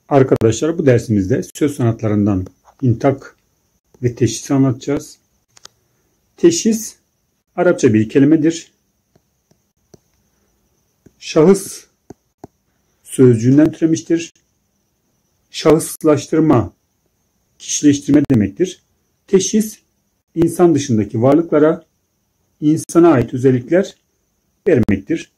Arkadaşlar bu dersimizde söz sanatlarından intak ve teşhis anlatacağız. Teşhis Arapça bir kelimedir. Şahıs sözcüğünden türemiştir. Şahıslaştırma, kişileştirme demektir. Teşhis insan dışındaki varlıklara insana ait özellikler vermektir.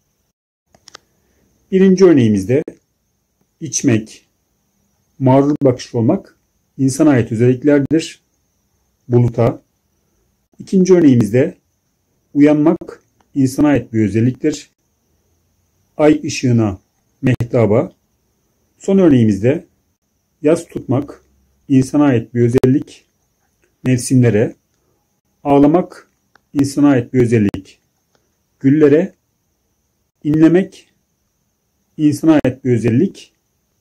Birinci örneğimizde içmek, mağrur bakışlı olmak insana ait özelliklerdir. Buluta. İkinci örneğimizde uyanmak insana ait bir özelliktir. Ay ışığına, mehtaba. Son örneğimizde yas tutmak insana ait bir özellik. Mevsimlere. Ağlamak insana ait bir özellik. Güllere. İnlemek insana ait bir özellik.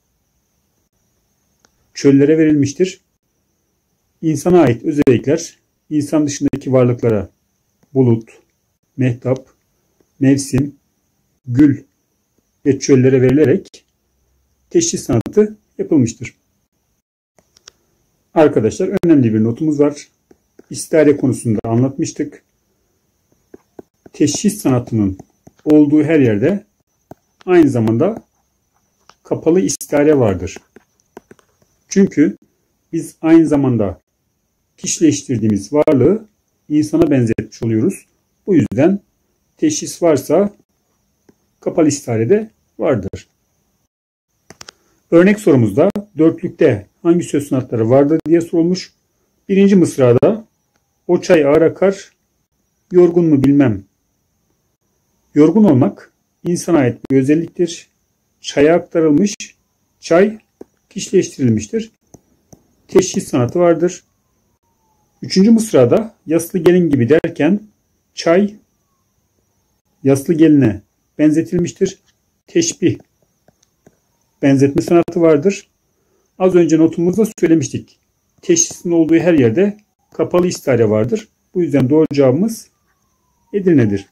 Çöllere verilmiştir. İnsana ait özellikler insan dışındaki varlıklara bulut, mehtap, mevsim, gül ve çöllere verilerek teşhis sanatı yapılmıştır. Arkadaşlar önemli bir notumuz var. İstare konusunda anlatmıştık. Teşhis sanatının olduğu her yerde aynı zamanda kapalı istare vardır. Çünkü biz aynı zamanda kişileştirdiğimiz varlığı insana benzetmiş oluyoruz. Bu yüzden teşhis varsa kapalı istare de vardır. Örnek sorumuzda dörtlükte hangi söz sanatları vardır diye sorulmuş. Birinci mısrada o çay ağır akar, yorgun mu bilmem. Yorgun olmak insana ait bir özelliktir. Çaya aktarılmış, çay kişileştirilmiştir. Teşhis sanatı vardır. Üçüncü mısrada yaslı gelin gibi derken çay yaslı geline benzetilmiştir. Teşbih benzetme sanatı vardır. Az önce notumuzda söylemiştik. Teşhisin olduğu her yerde kapalı istare vardır. Bu yüzden doğru cevabımız Edirne'dir.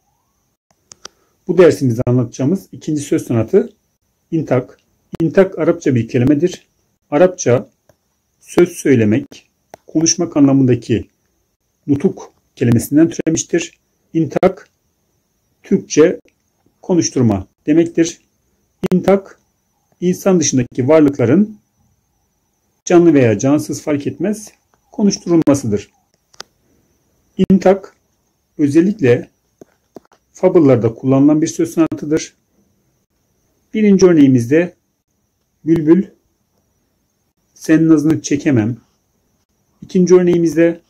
Bu dersimizde anlatacağımız ikinci söz sanatı intak. İntak Arapça bir kelimedir. Arapça söz söylemek, konuşmak anlamındaki nutuk kelimesinden türemiştir. İntak Türkçe konuşturma demektir. İntak insan dışındaki varlıkların canlı veya cansız fark etmez konuşturulmasıdır. İntak özellikle fabıllarda kullanılan bir söz sanatıdır. Birinci örneğimizde bülbül senin nazını çekemem. İkinci örneğimizde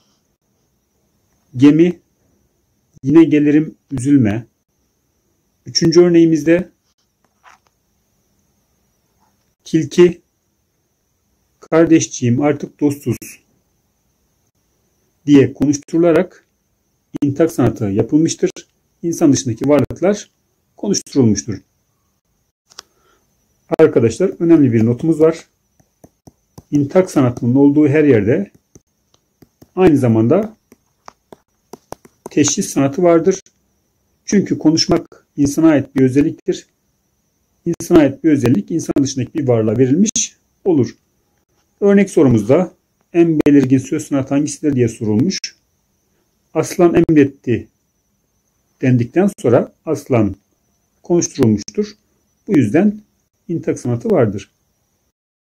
gemi yine gelirim üzülme. Üçüncü örneğimizde tilki kardeşciğim artık dostuz diye konuşturularak intak sanatı yapılmıştır. İnsan dışındaki varlıklar konuşturulmuştur. Arkadaşlar önemli bir notumuz var. İntak sanatının olduğu her yerde aynı zamanda teşhis sanatı vardır. Çünkü konuşmak insana ait bir özelliktir. İnsana ait bir özellik insan dışındaki bir varlığa verilmiş olur. Örnek sorumuzda en belirgin söz sanatı hangisidir diye sorulmuş. Aslan emretti dendikten sonra aslan konuşturulmuştur. Bu yüzden intak sanatı vardır.